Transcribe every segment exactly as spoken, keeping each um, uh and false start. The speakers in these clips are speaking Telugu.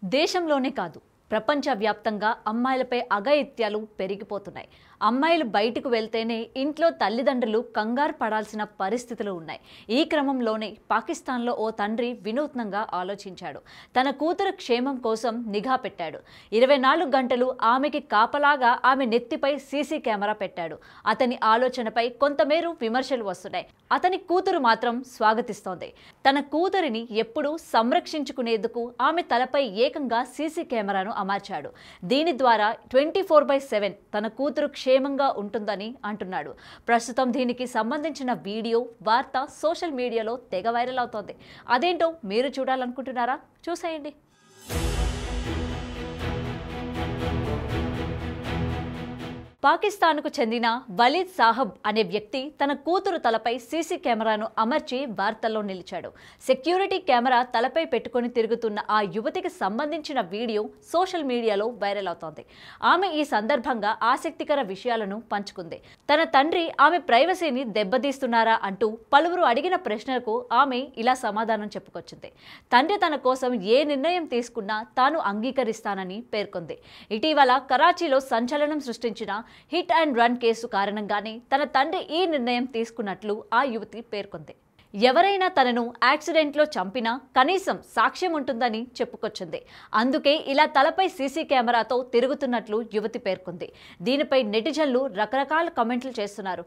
దేశంలోనే కాదు ప్రపంచవ్యాప్తంగా అమ్మాయిలపై అఘాయిత్యాలు పెరిగిపోతున్నాయి. అమ్మాయిలు బయటకు వెళ్తేనే ఇంట్లో తల్లిదండ్రులు కంగారు పడాల్సిన పరిస్థితులు ఉన్నాయి. ఈ క్రమంలోనే పాకిస్తాన్లో ఓ తండ్రి వినూత్నంగా ఆలోచించాడు. తన కూతురు క్షేమం కోసం నిఘా పెట్టాడు. ఇరవై నాలుగు గంటలు ఆమెకి కాపలాగా ఆమె నెత్తిపై సీసీ కెమెరా పెట్టాడు. అతని ఆలోచనపై కొంతమేర విమర్శలు వస్తున్నాయి. అతని కూతురు మాత్రం స్వాగతిస్తోంది. తన కూతురిని ఎప్పుడూ సంరక్షించుకునేందుకు ఆమె తలపై ఏకంగా సీసీ కెమెరాను అమర్చాడు. దీని ద్వారా ట్వంటీ ఫోర్ బై సెవెన్ తన కూతురు క్షేమంగా ఉంటుందని అంటున్నాడు. ప్రస్తుతం దీనికి సంబంధించిన వీడియో వార్త సోషల్ మీడియాలో తెగ వైరల్ అవుతోంది. అదేంటో మీరు చూడాలనుకుంటున్నారా? చూసేయండి. పాకిస్తాన్కు చెందిన వలీద్ సాహబ్ అనే వ్యక్తి తన కూతురు తలపై సీసీ కెమెరాను అమర్చి వార్తల్లో నిలిచాడు. సెక్యూరిటీ కెమెరా తలపై పెట్టుకుని తిరుగుతున్న ఆ యువతికి సంబంధించిన వీడియో సోషల్ మీడియాలో వైరల్ అవుతోంది. ఆమె ఈ సందర్భంగా ఆసక్తికర విషయాలను పంచుకుంది. తన తండ్రి ఆమె ప్రైవసీని దెబ్బతీస్తున్నారా అంటూ పలువురు అడిగిన ప్రశ్నలకు ఆమె ఇలా సమాధానం చెప్పుకొచ్చింది. తండ్రి తన కోసం ఏ నిర్ణయం తీసుకున్నా తాను అంగీకరిస్తానని పేర్కొంది. ఇటీవల కరాచీలో సంచలనం సృష్టించిన హిట్ అండ్ రన్ కేసు కారణంగానే తన తండ్రి ఈ నిర్ణయం తీసుకున్నట్లు ఆ యువతి పేర్కొంది. ఎవరైనా తనను యాక్సిడెంట్లో చంపినా కనీసం సాక్ష్యం ఉంటుందని చెప్పుకొచ్చింది. అందుకే ఇలా తలపై సీసీ కెమెరాతో తిరుగుతున్నట్లు యువతి పేర్కొంది. దీనిపై నెటిజన్లు రకరకాల కామెంట్లు చేస్తున్నారు.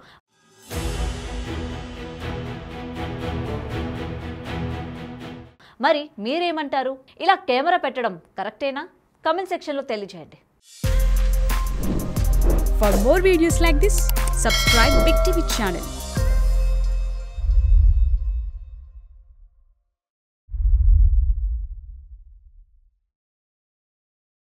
మరి మీరేమంటారు? ఇలా కెమెరా పెట్టడం కరెక్టేనా? కామెంట్ సెక్షన్లో తెలియజేయండి. For more videos like this, subscribe Big T V channel.